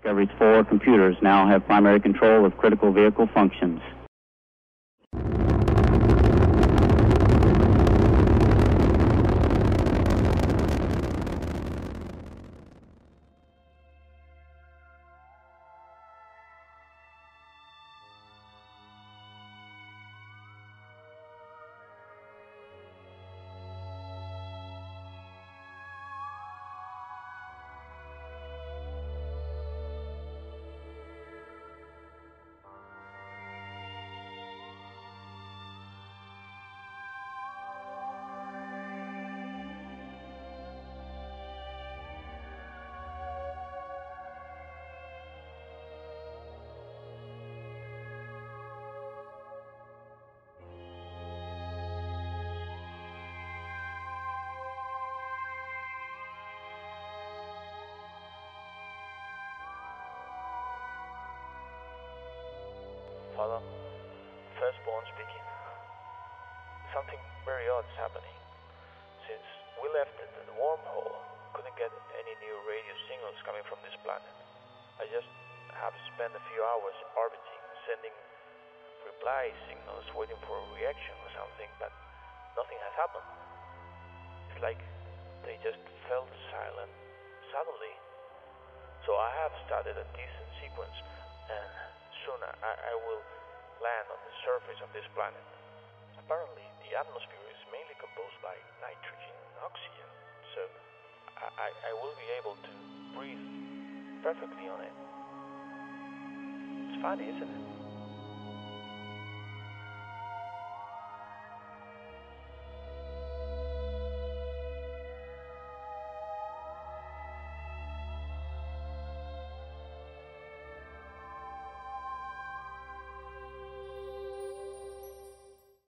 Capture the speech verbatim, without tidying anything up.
Discovery's four computers now have primary control of critical vehicle functions. Father, firstborn speaking. Something very odd is happening. Since we left the, the wormhole, couldn't get any new radio signals coming from this planet. I just have spent a few hours orbiting, sending reply signals, waiting for a reaction or something, but nothing has happened. It's like they just fell silent suddenly. So I have started a decent sequence, and soon I, I will land on the surface of this planet. Apparently, the atmosphere is mainly composed by nitrogen and oxygen, so I, I, I will be able to breathe perfectly on it. It's funny, isn't it?